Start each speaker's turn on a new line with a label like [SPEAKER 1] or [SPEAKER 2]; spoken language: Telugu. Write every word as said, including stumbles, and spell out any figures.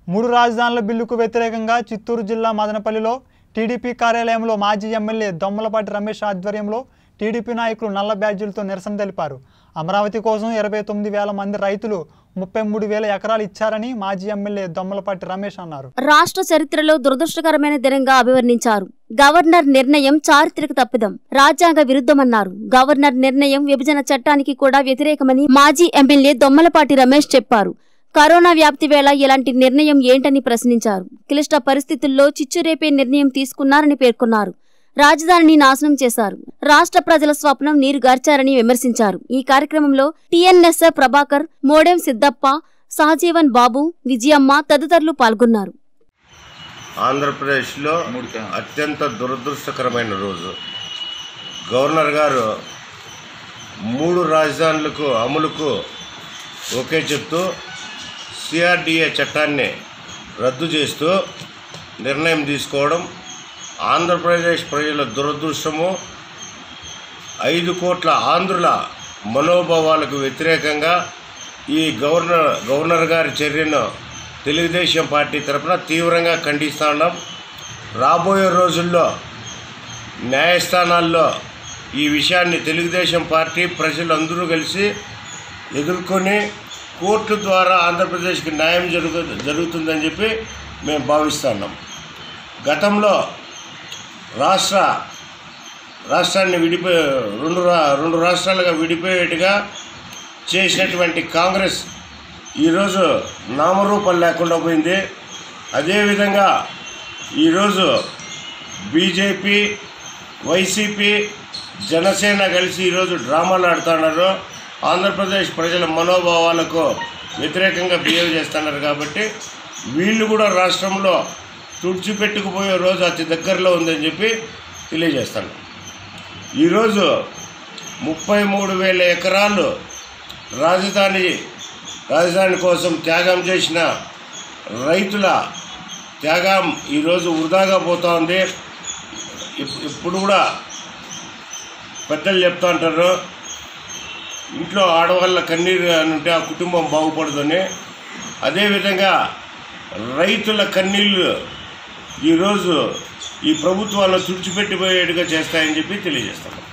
[SPEAKER 1] మూడు రాజధానుల బిల్లుకు వ్యతిరేకంగా చిత్తూరు జిల్లా మదనపల్లిలో టీడీపీ కార్యాలయంలో మాజీ ఎమ్మెల్యే దొమ్మలపాటి రమేష్ ఆధ్వర్యంలో టీడీపీ నాయకులు నల్ల బ్యాడ్జీలతో నిరసన తెలిపారు. అమరావతి కోసం ఇరవై తొమ్మిది వేల మంది రైతులు ముప్పై మూడు వేల ఎకరాలు ఇచ్చారని మాజీ ఎమ్మెల్యే దొమ్మలపాటి రమేష్ అన్నారు.
[SPEAKER 2] రాష్ట్ర చరిత్రలో దురదృష్టకరమైన దినంగా అభివర్ణించారు. గవర్నర్ నిర్ణయం చారిత్రక తప్పిదం, రాజ్యాంగ విరుద్ధమన్నారు. గవర్నర్ నిర్ణయం విభజన చట్టానికి కూడా వ్యతిరేకమని మాజీ ఎమ్మెల్యే దొమ్మలపాటి రమేష్ చెప్పారు. కరోనా వ్యాప్తి వేళ ఇలాంటి నిర్ణయం ఏంటని ప్రశ్నించారు. క్లిష్ట పరిస్థితుల్లో చిచ్చురేపే నిర్ణయం తీసుకున్నారని పేర్కొన్నారు. రాజధానిని నాశనం చేశారు. రాష్ట్ర ప్రజల స్వప్నం నీరుగార్చారని విమర్శించారు. ఈ కార్యక్రమంలో టీఎన్ఎస్ఎఫ్ ప్రభాకర్, మోడెం సిద్దప్ప, సహజీవన్ బాబు, విజయమ్మ తదితరులు పాల్గొన్నారు.
[SPEAKER 3] ఆంధ్రప్రదేశ్లో అత్యంత దురదృష్టకరమైన రోజు. గవర్నర్ గారు మూడు రాజధానులకు అమలుకు ఓకే చెప్తూ సిఆర్డిఏ చట్టాన్ని రద్దు చేస్తూ నిర్ణయం తీసుకోవడం ఆంధ్రప్రదేశ్ ప్రజల దురదృష్టము. ఐదు కోట్ల ఆంధ్రుల మనోభావాలకు వ్యతిరేకంగా ఈ గవర్నర్ గవర్నర్ గారి చర్యను తెలుగుదేశం పార్టీ తరఫున తీవ్రంగా ఖండిస్తున్నాం. రాబోయే రోజుల్లో న్యాయస్థానాల్లో ఈ విషయాన్ని తెలుగుదేశం పార్టీ ప్రజలందరూ కలిసి ఎదుర్కొని కోర్టు ద్వారా ఆంధ్రప్రదేశ్కి న్యాయం జరుగు జరుగుతుందని చెప్పి మేము భావిస్తున్నాం. గతంలో రాష్ట్ర రాష్ట్రాన్ని విడిపోయి రెండు రా రెండు రాష్ట్రాలుగా విడిపోయేట్టుగా చేసినటువంటి కాంగ్రెస్ ఈరోజు నామరూపం లేకుండా పోయింది. అదేవిధంగా ఈరోజు బీజేపీ, వైసీపీ, జనసేన కలిసి ఈరోజు డ్రామాలు ఆడుతున్నారు. ఆంధ్రప్రదేశ్ ప్రజల మనోభావాలకు వ్యతిరేకంగా బిహేవ్ చేస్తున్నారు. కాబట్టి వీళ్ళు కూడా రాష్ట్రంలో తుడిచిపెట్టుకుపోయే రోజు అతి దగ్గరలో ఉందని చెప్పి తెలియజేస్తాను. ఈరోజు ముప్పై మూడు వేల ఎకరాలు రాజధాని రాజధాని కోసం త్యాగం చేసిన రైతుల త్యాగం ఈరోజు వృధాగా పోతూ ఉంది. ఇప్పుడు కూడా పెద్దలు చెప్తూ ఉంటారు, ఇంట్లో ఆడవాళ్ళ కన్నీరు ఉంటే ఆ కుటుంబం బాగుపడుతుంది. అదేవిధంగా రైతుల కన్నీళ్ళు ఈరోజు ఈ ప్రభుత్వాలు తుడిచిపెట్టిపోయేట్టుగా చేస్తాయని చెప్పి తెలియజేస్తాను.